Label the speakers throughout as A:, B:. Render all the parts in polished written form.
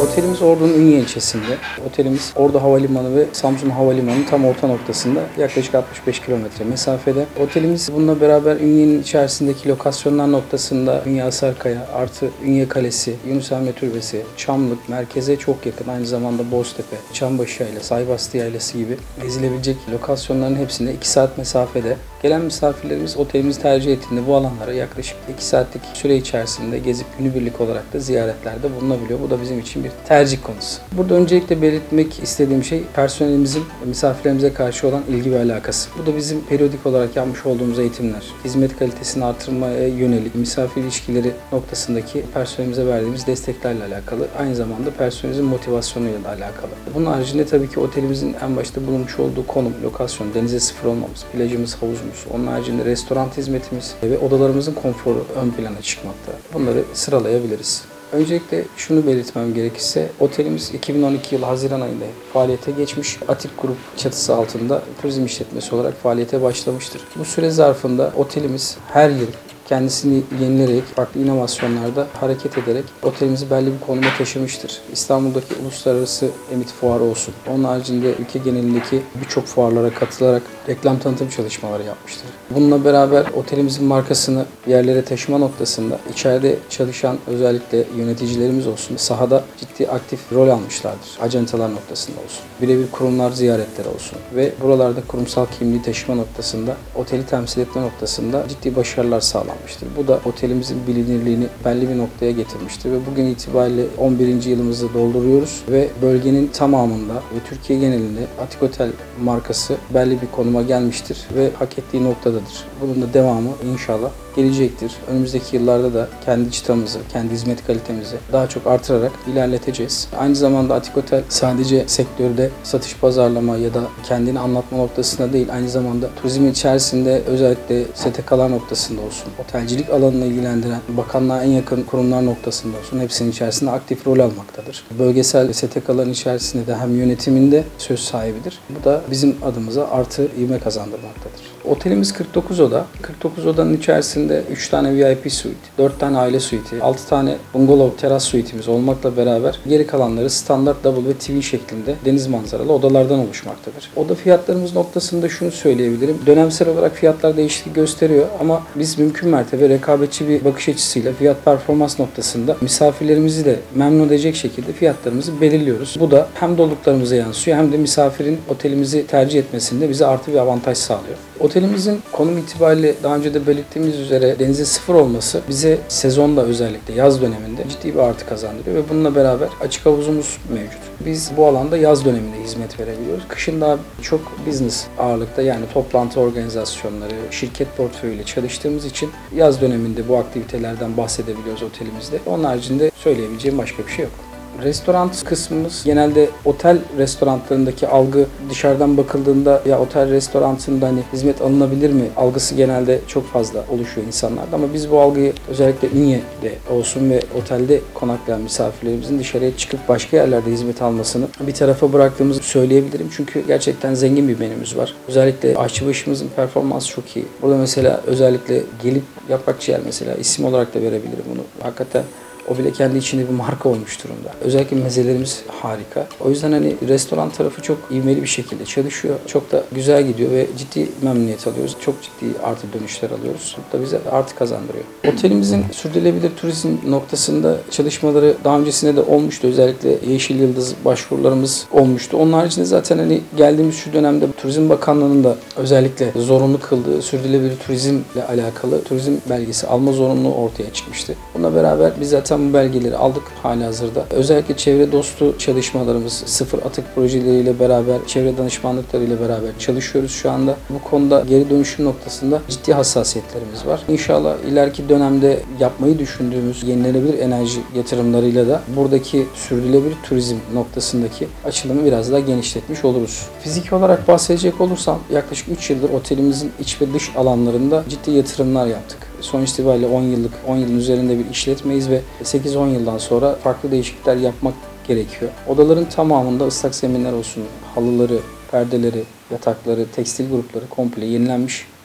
A: Otelimiz Ordu'nun Ünye ilçesinde. Otelimiz Ordu Havalimanı ve Samsun Havalimanı'nın tam orta noktasında yaklaşık 65 kilometre mesafede. Otelimiz bununla beraber Ünye'nin içerisindeki lokasyonlar noktasında Ünye Asarkaya artı Ünye Kalesi, Yunus Emre Türbesi, Çamlık merkeze çok yakın. Aynı zamanda Boztepe, Çambaşı Yaylası, Aybastı Yaylası gibi gezilebilecek lokasyonların hepsinde 2 saat mesafede. Gelen misafirlerimiz otelimizi tercih ettiğinde bu alanlara yaklaşık 2 saatlik süre içerisinde gezip günübirlik olarak da ziyaretlerde bulunabiliyor. Bu da bizim için bir tercih konusu. Burada öncelikle belirtmek istediğim şey personelimizin misafirlerimize karşı olan ilgi ve alakası. Bu da bizim periyodik olarak yapmış olduğumuz eğitimler, hizmet kalitesini artırmaya yönelik misafir ilişkileri noktasındaki personelimize verdiğimiz desteklerle alakalı. Aynı zamanda personelimizin motivasyonuyla da alakalı. Bunun haricinde tabii ki otelimizin en başta bulunmuş olduğu konum, lokasyon, denize sıfır olmamız, plajımız, havuzumuz, onun haricinde restoran hizmetimiz ve odalarımızın konforu ön plana çıkmakta. Bunları sıralayabiliriz. Öncelikle şunu belirtmem gerekirse otelimiz 2012 yılı Haziran ayında faaliyete geçmiş. Atik Grup çatısı altında turizm işletmesi olarak faaliyete başlamıştır. Bu süre zarfında otelimiz her yıl kendisini yenileyerek, farklı inovasyonlarda hareket ederek otelimizi belli bir konuma taşımıştır. İstanbul'daki uluslararası Emit Fuarı olsun. Onun haricinde ülke genelindeki birçok fuarlara katılarak reklam tanıtım çalışmaları yapmıştır. Bununla beraber otelimizin markasını yerlere taşıma noktasında içeride çalışan özellikle yöneticilerimiz olsun, sahada ciddi aktif rol almışlardır. Ajantalar noktasında olsun, birebir kurumlar ziyaretleri olsun ve buralarda kurumsal kimliği taşıma noktasında, oteli temsil etme noktasında ciddi başarılar sağlanmıştır. Bu da otelimizin bilinirliğini belli bir noktaya getirmiştir ve bugün itibariyle 11. yılımızı dolduruyoruz ve bölgenin tamamında ve Türkiye genelinde Atik Otel markası belli bir konuma gelmiştir ve hak ettiği noktadadır. Bunun da devamı inşallah gelecektir. Önümüzdeki yıllarda da kendi çıtamızı, kendi hizmet kalitemizi daha çok artırarak ilerleteceğiz. Aynı zamanda Atik Otel sadece sektörde satış pazarlama ya da kendini anlatma noktasında değil, aynı zamanda turizmin içerisinde özellikle STK'lar noktasında olsun, otelcilik alanına ilgilendiren bakanlığa en yakın kurumlar noktasında olsun hepsinin içerisinde aktif rol almaktadır. Bölgesel STK'ların içerisinde de hem yönetiminde söz sahibidir. Bu da bizim adımıza artı ivme kazandırmaktadır. Otelimiz 49 oda. 49 odanın içerisinde 3 tane VIP suite, 4 tane aile suite'i, 6 tane bungalov teras suite'imiz olmakla beraber geri kalanları standart double ve twin şeklinde deniz manzaralı odalardan oluşmaktadır. Oda fiyatlarımız noktasında şunu söyleyebilirim. Dönemsel olarak fiyatlar değişiklik gösteriyor ama biz mümkün mertebe rekabetçi bir bakış açısıyla fiyat performans noktasında misafirlerimizi de memnun edecek şekilde fiyatlarımızı belirliyoruz. Bu da hem doluluklarımıza yansıyor hem de misafirin otelimizi tercih etmesinde bize artı bir avantaj sağlıyor. Otelimizin konum itibariyle daha önce de belirttiğimiz üzere denize sıfır olması bize sezonda özellikle yaz döneminde ciddi bir artı kazandırıyor ve bununla beraber açık havuzumuz mevcut. Biz bu alanda yaz döneminde hizmet verebiliyoruz. Kışın daha çok business ağırlıkta yani toplantı organizasyonları, şirket portföyüyle çalıştığımız için yaz döneminde bu aktivitelerden bahsedebiliyoruz otelimizde. Onun haricinde söyleyebileceğim başka bir şey yok. Restoran kısmımız genelde otel restoranlarındaki algı dışarıdan bakıldığında ya otel restoranında hani hizmet alınabilir mi algısı genelde çok fazla oluşuyor insanlarda ama biz bu algıyı özellikle Ünye'de olsun ve otelde konaklayan misafirlerimizin dışarıya çıkıp başka yerlerde hizmet almasını bir tarafa bıraktığımızı söyleyebilirim. Çünkü gerçekten zengin bir menümüz var. Özellikle aşçıbaşımızın performansı çok iyi. Burada mesela özellikle gelip yaprak ciğer mesela isim olarak da verebilirim bunu. Hakikaten o bile kendi içinde bir marka olmuş durumda. Özellikle mezelerimiz harika. O yüzden hani restoran tarafı çok ivmeli bir şekilde çalışıyor. Çok da güzel gidiyor ve ciddi memnuniyet alıyoruz. Çok ciddi artı dönüşler alıyoruz. Bu da bize artı kazandırıyor. Otelimizin sürdürülebilir turizm noktasında çalışmaları daha öncesinde de olmuştu. Özellikle Yeşil Yıldız başvurularımız olmuştu. Onun haricinde zaten hani geldiğimiz şu dönemde Turizm Bakanlığı'nın da özellikle zorunlu kıldığı sürdürülebilir turizmle alakalı turizm belgesi alma zorunluluğu ortaya çıkmıştı. Bununla beraber biz zaten bu belgeleri aldık halihazırda. Özellikle çevre dostu çalışmalarımız, sıfır atık projeleriyle beraber, çevre danışmanlıklarıyla beraber çalışıyoruz şu anda. Bu konuda geri dönüşüm noktasında ciddi hassasiyetlerimiz var. İnşallah ileriki dönemde yapmayı düşündüğümüz yenilenebilir enerji yatırımlarıyla da buradaki sürdürülebilir turizm noktasındaki açılımı biraz daha genişletmiş oluruz. Fiziki olarak bahsedecek olursam yaklaşık 3 yıldır otelimizin iç ve dış alanlarında ciddi yatırımlar yaptık. Sonuç itibariyle 10 yılın üzerinde bir işletmeyiz ve 8-10 yıldan sonra farklı değişiklikler yapmak gerekiyor. Odaların tamamında ıslak zeminler olsun, halıları, perdeleri, yatakları, tekstil grupları komple yenilenmiş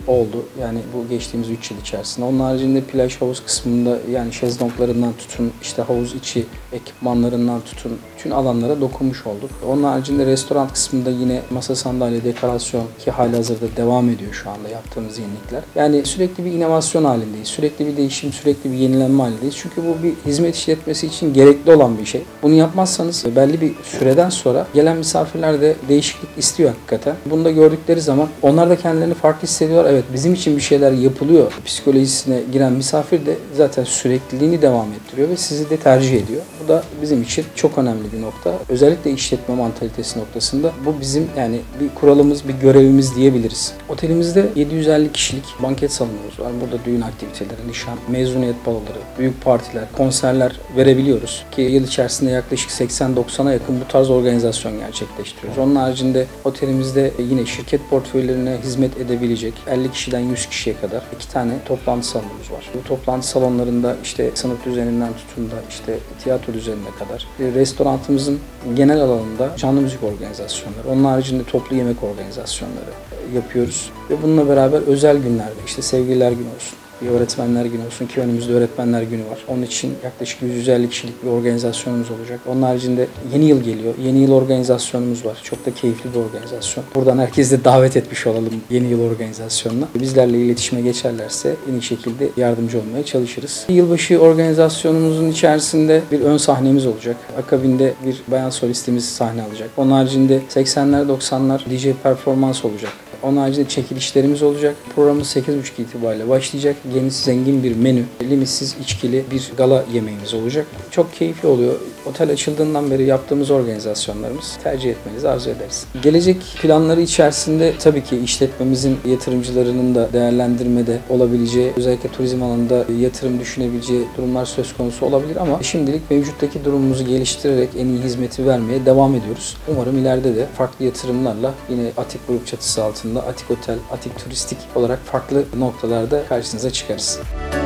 A: oldu. Yani bu geçtiğimiz 3 yıl içerisinde. Onun haricinde plaj havuz kısmında yani şezlonglarından tutun, işte havuz içi ekipmanlarından tutun, bütün alanlara dokunmuş olduk. Onun haricinde restoran kısmında yine masa sandalye dekorasyon ki halihazırda devam ediyor şu anda yaptığımız yenilikler. Yani sürekli bir inovasyon halindeyiz. Sürekli bir değişim, sürekli bir yenilenme halindeyiz. Çünkü bu bir hizmet işletmesi için gerekli olan bir şey. Bunu yapmazsanız belli bir süreden sonra gelen misafirler de değişiklik istiyor hakikaten. Bunu da gördükleri zaman onlar da kendilerini farklı hissediyorlar. Evet, bizim için bir şeyler yapılıyor psikolojisine giren misafir de zaten sürekliliğini devam ettiriyor ve sizi de tercih ediyor. Bu da bizim için çok önemli bir nokta. Özellikle işletme mantalitesi noktasında bu bizim yani bir kuralımız, bir görevimiz diyebiliriz. Otelimizde 750 kişilik banket salonumuz var. Burada düğün aktiviteleri, nişan, mezuniyet baloları, büyük partiler, konserler verebiliyoruz. Ki yıl içerisinde yaklaşık 80-90'a yakın bu tarz organizasyon gerçekleştiriyoruz. Onun haricinde otelimizde yine şirket portföylerine hizmet edebilecek 50 kişiden 100 kişiye kadar 2 tane toplantı salonumuz var. Bu toplantı salonlarında işte sınıf düzeninden tutun da işte tiyatro düzenine kadar restoranımızın genel alanında canlı müzik organizasyonları, onun haricinde toplu yemek organizasyonları yapıyoruz. Ve bununla beraber özel günlerde işte sevgililer günü olsun, bir öğretmenler günü olsun ki önümüzde öğretmenler günü var. Onun için yaklaşık 150 kişilik bir organizasyonumuz olacak. Onun haricinde yeni yıl geliyor. Yeni yıl organizasyonumuz var. Çok da keyifli bir organizasyon. Buradan herkesi de davet etmiş olalım yeni yıl organizasyonuna. Bizlerle iletişime geçerlerse en iyi şekilde yardımcı olmaya çalışırız. Yılbaşı organizasyonumuzun içerisinde bir ön sahnemiz olacak. Akabinde bir bayan solistimiz sahne alacak. Onun haricinde 80'ler 90'lar DJ performans olacak. Onun haricinde çekilişlerimiz olacak. Programımız 8.30 itibariyle başlayacak. Geniş, zengin bir menü, limitsiz içkili bir gala yemeğimiz olacak. Çok keyifli oluyor. Otel açıldığından beri yaptığımız organizasyonlarımız tercih etmenizi arzu ederiz. Gelecek planları içerisinde tabii ki işletmemizin yatırımcılarının da değerlendirmede olabileceği, özellikle turizm alanında yatırım düşünebileceği durumlar söz konusu olabilir ama şimdilik mevcuttaki durumumuzu geliştirerek en iyi hizmeti vermeye devam ediyoruz. Umarım ileride de farklı yatırımlarla yine Atik Grup çatısı altında Atik Otel, Atik Turistik olarak farklı noktalarda karşınıza çıkarız.